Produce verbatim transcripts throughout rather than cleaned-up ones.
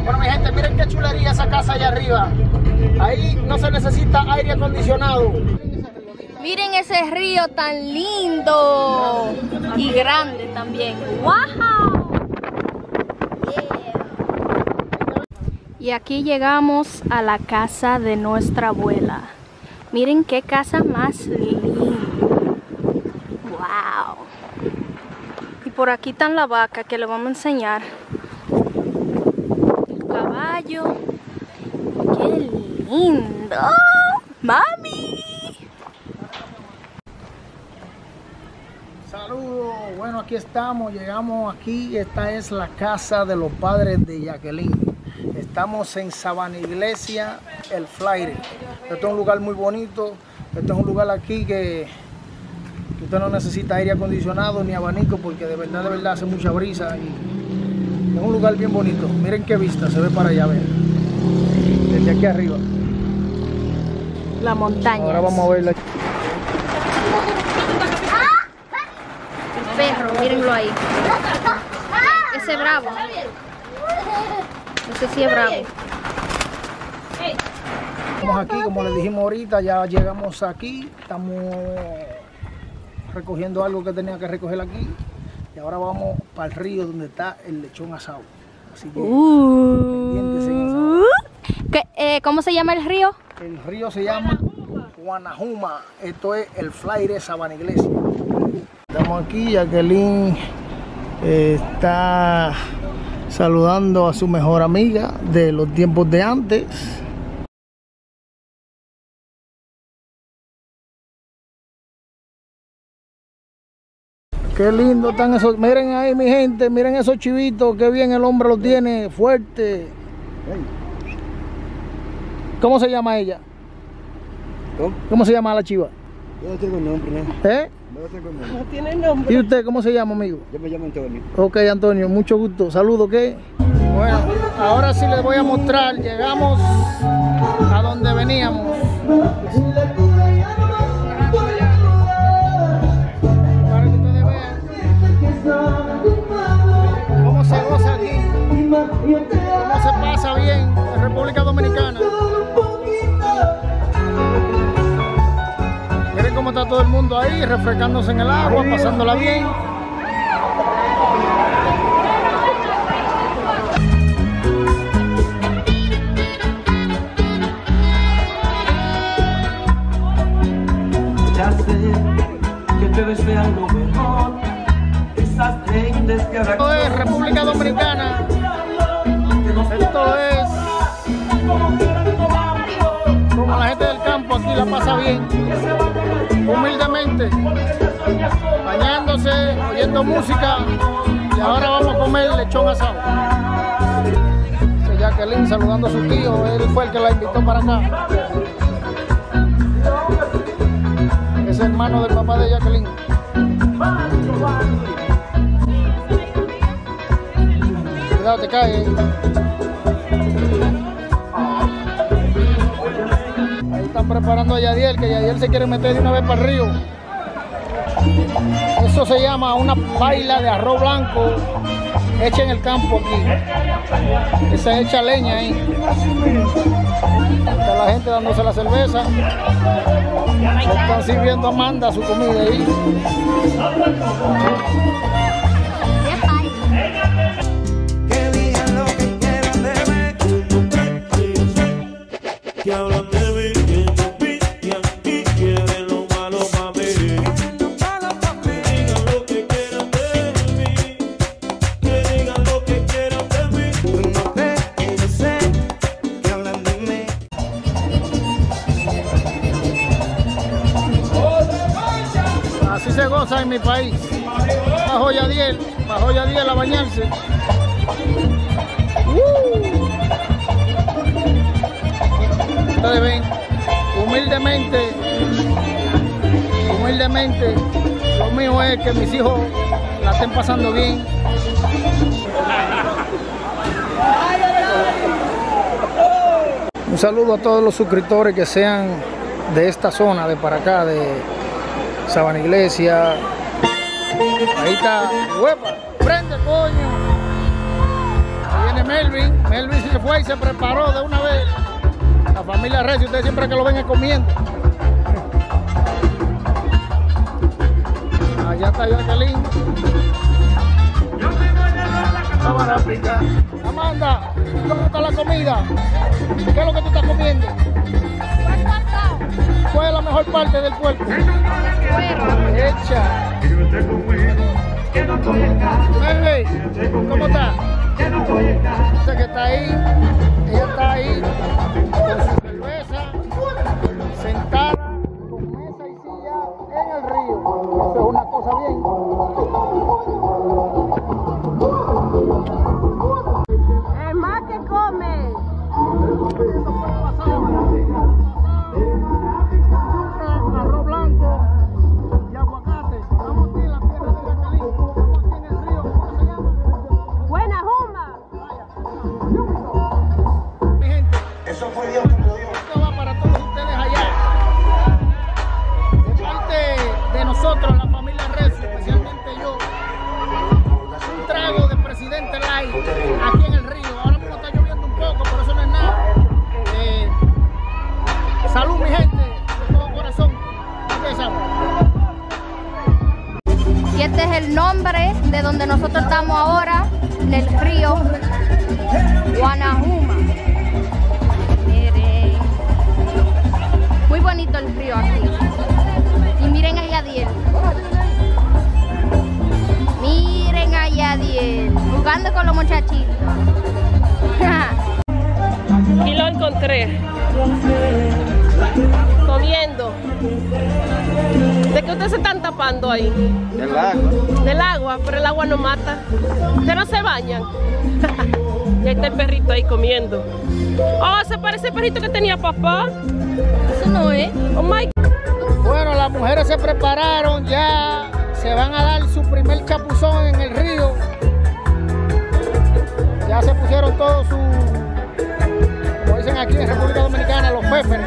Bueno, mi gente, miren qué chulería esa casa allá arriba. Ahí no se necesita aire acondicionado. Miren ese río tan lindo y grande también. ¡Wow! Yeah. Y aquí llegamos a la casa de nuestra abuela. Miren qué casa más linda. ¡Wow! Y por aquí están la vaca que le vamos a enseñar. El caballo. ¡Qué lindo! ¡Mami! Saludos, bueno, aquí estamos, llegamos aquí, esta es la casa de los padres de Jacqueline. Estamos en Sabana Iglesia, El Flaire. Este es un lugar muy bonito, este es un lugar aquí que, que usted no necesita aire acondicionado ni abanico porque de verdad, de verdad hace mucha brisa y es un lugar bien bonito. Miren qué vista, se ve para allá, vean, desde aquí arriba. La montaña. Ahora vamos a verla. Perro, mírenlo ahí. Ese es bravo. Ese sí es bravo. Estamos aquí, como les dijimos ahorita, ya llegamos aquí. Estamos recogiendo algo que tenía que recoger aquí. Y ahora vamos para el río donde está el lechón asado. Así que, uh, pendientes en eso. ¿Qué, eh, ¿Cómo se llama el río? El río se llama Guanajuma. Esto es El Flaire, Sabana Iglesia. Estamos aquí, Jacqueline eh, está saludando a su mejor amiga de los tiempos de antes. Qué lindo están esos, miren ahí mi gente, miren esos chivitos, qué bien el hombre los tiene, fuerte. ¿Cómo se llama ella? ¿Cómo, ¿Cómo se llama la chiva? Yo no tengo nombre, ¿no? ¿Eh? No tengo nombre. No tiene nombre. ¿Y usted cómo se llama, amigo? Yo me llamo Antonio. Ok, Antonio, mucho gusto. Saludos, ¿qué? Bueno, ahora sí les voy a mostrar. Llegamos a donde veníamos. Para que ustedes vean cómo se goza aquí, cómo se pasa bien en República Dominicana. Miren cómo está todo el mundo ahí, refrescándose en el agua, pasándola bien. Ya sé que ustedes vean lo mejor, esas gentes que ahora... Esto es República Dominicana. Esto es como la gente del campo aquí la pasa bien, humildemente, bañándose, oyendo música. Y ahora vamos a comer lechón asado. Ese Jacqueline saludando a su tío, él fue el que la invitó para acá. Es hermano del papá de Jacqueline. Cuidado, te cae. Ahí están preparando a Yadiel, que Yadiel se quiere meter de una vez para el río. Eso se llama una paila de arroz blanco hecha en el campo aquí. Esa hecha leña ahí. Está la gente dándose la cerveza. Se están sirviendo a Amanda su comida ahí. Que digan lo que quieran de mí, que hablan de mí, que envidian y quieren lo malo para mí. Que digan lo que quieran de mí, que digan lo que quieran de mí. Tú no crees que yo sé que hablan de mí. Así se goza en mi país. Bajo Yadiel, bajo Yadiel a bañarse. Uh. Ustedes ven, humildemente, humildemente, lo mío es que mis hijos la estén pasando bien. Un saludo a todos los suscriptores que sean de esta zona, de para acá, de Sabana Iglesia. Ahí está, huepa, prende, coño. Ahí viene Melvin. Melvin se fue y se preparó de una vez. La familia Recio, ustedes siempre que lo ven comiendo. Allá está Jacqueline. Vamos a picar. Amanda, ¿dónde está la comida? ¿Qué es lo que tú estás comiendo? ¿Cuál es la mejor parte del puerco? Hecha. Bebé, ¿cómo está? Dice que está ahí. Ella está ahí con su cerveza, sentada, con mesa y silla en el río. Eso es una cosa bien. Es más que come. Arroz blanco y aguacate. Estamos aquí en la tierra de Jacqueline. Estamos aquí en el río. ¿Cómo se llama? Buena Juma. Mi gente, eso fue Dios que me lo dio. Esto va para todos ustedes allá. De parte de nosotros, la familia Recio, especialmente yo. Un trago de Presidente Light aquí en el río. Ahora mismo está lloviendo un poco, pero eso no es nada. Eh, salud, mi gente, de todo corazón. Ustedes saben. Y este es el nombre de donde nosotros estamos ahora, en el río Guanajuma. Miren, muy bonito el río aquí. Y miren a Yadiel. Miren a Yadiel, jugando con los muchachitos. Y lo encontré. Comiendo. ¿De qué ustedes se están tapando ahí? Del agua. Del agua, pero el agua no mata. ¿Ustedes no se bañan? Y ahí está el perrito ahí comiendo. Oh, se parece el perrito que tenía papá. Eso no es. Oh my. Bueno, las mujeres se prepararon, ya se van a dar su primer chapuzón en el río. Ya se pusieron todos sus, como dicen aquí en República Dominicana, los féferes.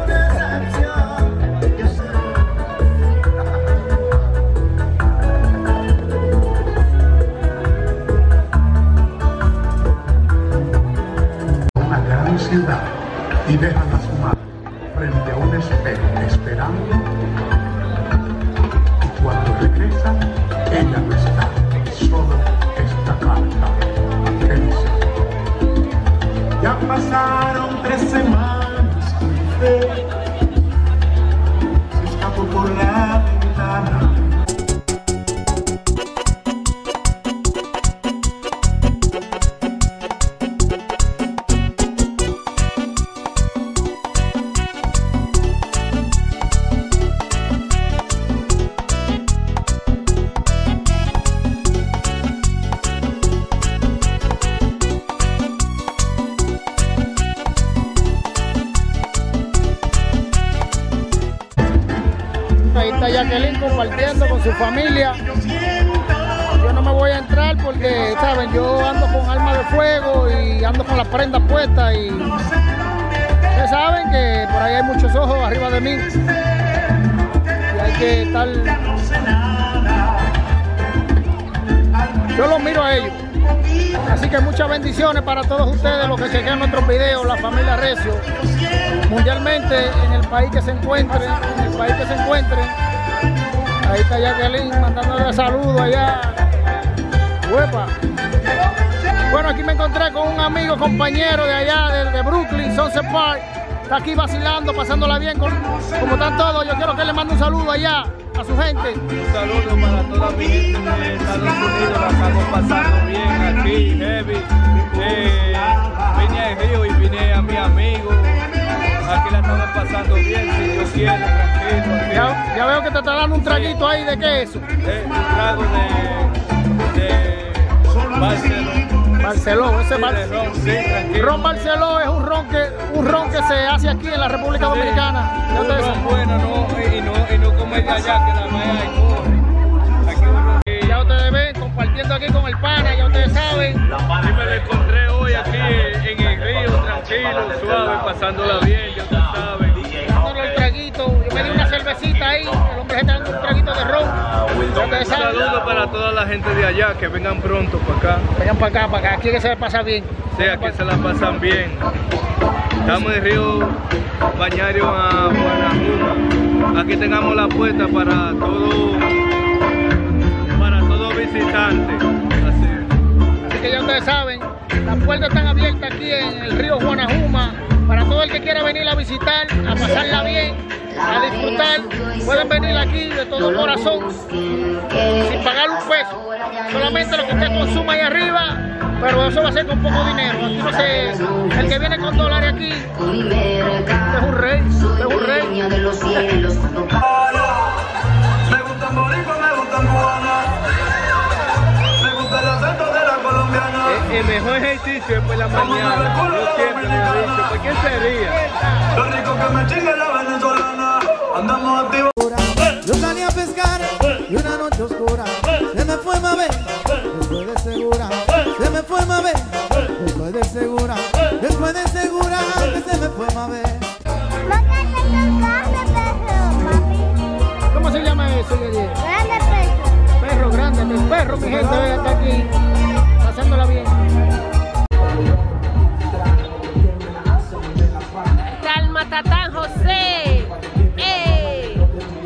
Una gran ciudad y dejan a su madre frente a un espejo esperando, y cuando regresa ella no está, solo esta carta que dice: ya pasaron tres semanas y usted se escapó por la ventana. Ahí está Jacqueline compartiendo con su familia. Yo no me voy a entrar porque, saben, yo ando con arma de fuego y ando con las prendas puestas y ustedes saben que por ahí hay muchos ojos arriba de mí y hay que estar. Yo los miro a ellos. Así que muchas bendiciones para todos ustedes, los que chequean nuestros videos, la familia Recio, mundialmente, en el país que se encuentren, en el país que se encuentren. Ahí está Jacqueline mandándole saludos allá. Huepa. Bueno, aquí me encontré con un amigo, compañero de allá, de, de Brooklyn, Sunset Park. Está aquí vacilando, pasándola bien, con, como están todos. Yo quiero que le mande un saludo allá a su gente. Un saludo para toda mi gente de Estados Unidos, la estamos pasando bien aquí, heavy. Eh, vine a Río y vine a mi amigo. Aquí la estamos pasando bien, si Dios quiere, tranquilo. Aquí. Ya, ya veo que te está dando un traguito ahí, ¿de qué es eso? Eh, un trago de, de Barceló. Barceló, ese Sí, Bar- de ron, sí, tranquilo. Ron Barceló es un ron que un ron que se hace aquí en la República Dominicana. Ya Un ustedes ron saben. bueno, no, y no, y no como el de allá que la vaya y corre. Aquí uno que Ya ustedes ven, compartiendo aquí con el pana, ya ustedes saben. y me lo encontré hoy aquí en el río, tranquilo, suave, pasándola bien, ya ustedes saben. Dándole el traguito, yo me di una cervecita ahí, el hombre se está dando un traguito de ron. Ya ustedes Un saben. saludo para para toda la gente de allá que vengan pronto para acá. Vengan para acá, para acá, aquí que se la pasa bien. Sí, aquí se la pasan bien. Estamos en Río Bañario a Guanajuma. Aquí tengamos la puerta para todo, para todo visitante. Así. Así que ya ustedes saben, las puertas están abiertas aquí en el río Guanajuma. Para todo el que quiera venir a visitar, a pasarla bien, a disfrutar, pueden venir aquí de todo corazón, sin pagar un peso. Solamente lo que usted consuma ahí arriba, pero eso va a ser con poco dinero. Aquí no sé, el que viene con dólares aquí, es un rey, es un rey. Me gustan boricua, me gustan cubana, me gusta el acento de la colombiana. El, el mejor ejercicio es por la mañana. Yo siempre me he dicho, ¿por qué sería? Lo rico que me chingue la venezolana, andamos activos. Yo salí a pescar y una noche oscura se me fue Mabel, después de segura, se me fue Mabel, después de segura, después de segura que se me fue Mabel. ¿Cómo se llama eso, Yeriel? Grande perro. Perro grande, el perro, mi gente, ve, está aquí, pasándola bien. Calma, Tatán José. ¡Ey!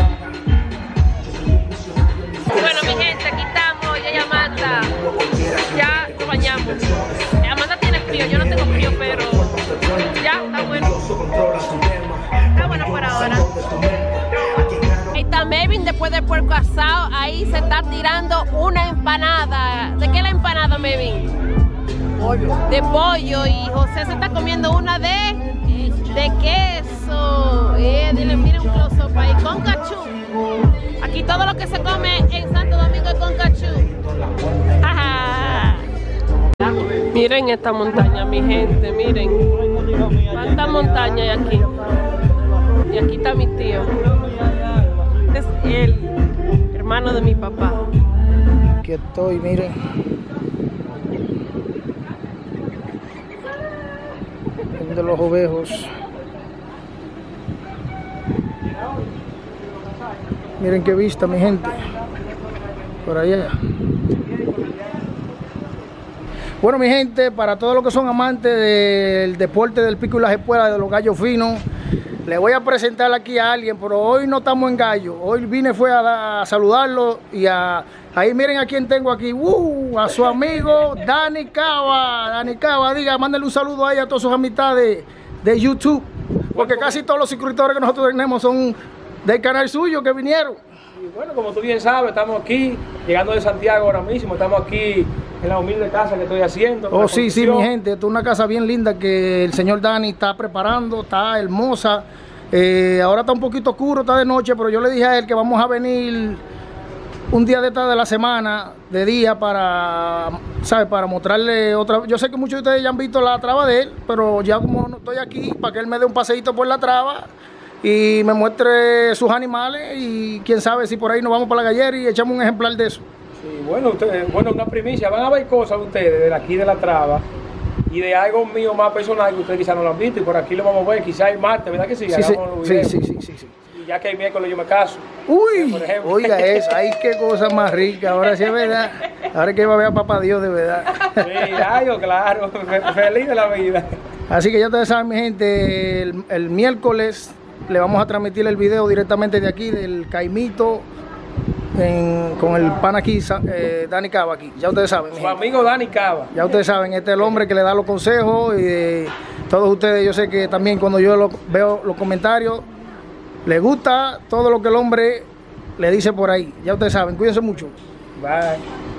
Bueno, mi gente, aquí estamos, ya y Amanda. Ya nos bañamos. Amanda tiene frío, yo no tengo frío, pero ya está bueno. Está bueno por ahora. Ahí está Melvin después del puerco asado, ahí se está tirando una empanada. ¿De qué es la empanada, Melvin? Pollo. De pollo, y José se está comiendo una de, de queso. Eh, dile, miren un close-up ahí, con cachú. Aquí todo lo que se come en Santo Domingo es con cachú. Ajá. Miren esta montaña, mi gente, miren. ¿Cuántas montañas hay aquí? Y aquí está mi tío. Este es el hermano de mi papá. Aquí estoy, miren. De los ovejos. Miren qué vista, mi gente. Por allá. Bueno, mi gente, para todos los que son amantes del deporte del pico y las espuelas, de los gallos finos, le voy a presentar aquí a alguien, pero hoy no estamos en gallo. Hoy vine fue a, a saludarlo y a... Ahí miren a quién tengo aquí, uh, a su amigo Dani Cava. Dani Cava, diga, mándale un saludo ahí a todas sus amistades de, de YouTube, porque casi todos los suscriptores que nosotros tenemos son del canal suyo que vinieron. Y bueno, como tú bien sabes, estamos aquí, llegando de Santiago ahora mismo, estamos aquí en la humilde casa que estoy haciendo. Oh, sí, sí, mi gente, esta es una casa bien linda que el señor Dani está preparando, está hermosa. Eh, ahora está un poquito oscuro, está de noche, pero yo le dije a él que vamos a venir un día de esta de la semana, de día, para, ¿sabes? Para mostrarle otra. Yo sé que muchos de ustedes ya han visto la traba de él, pero ya como no estoy aquí, para que él me dé un paseíto por la traba y me muestre sus animales, y quién sabe si por ahí nos vamos para la gallera y echamos un ejemplar de eso. Sí, bueno, ustedes, bueno, una primicia, van a ver cosas ustedes de aquí de la traba y de algo mío más personal que ustedes quizás no lo han visto, y por aquí lo vamos a ver, quizás el martes, ¿verdad que sí? Sí, sí, sí, sí, sí, sí, sí. Ya que el miércoles yo me caso. Uy, por ejemplo. Oiga eso, ay, qué cosa más rica. Ahora sí es verdad. Ahora es que va a ver a papá Dios de verdad. Sí, ay, oh, claro, feliz de la vida. Así que ya ustedes saben, mi gente, el, el miércoles le vamos a transmitir el video directamente de aquí, del Caimito, en, con el pan aquí, eh, Dani Cava aquí. Ya ustedes saben, mi Su gente. amigo Dani Cava. Ya ustedes saben, este es el hombre que le da los consejos, y eh, todos ustedes, yo sé que también cuando yo lo, veo los comentarios, les gusta todo lo que el hombre le dice por ahí. Ya ustedes saben, cuídense mucho. Bye.